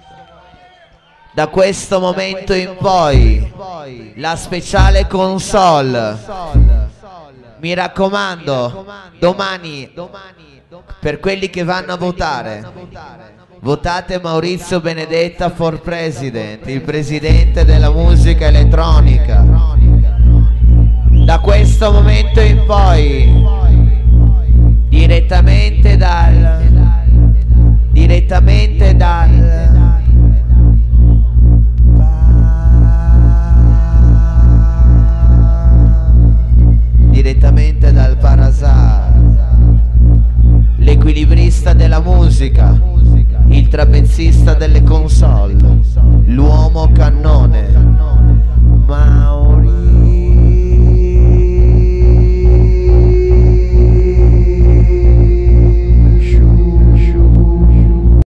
Da questo momento in poi la speciale console. Mi raccomando, domani per quelli che vanno a votare, votate Maurizio Benedetta for President, il presidente della musica elettronica. Da questo momento in poi, direttamente dal Parasar, l'equilibrista della musica, il trapezzista delle console, l'uomo cannone, Mao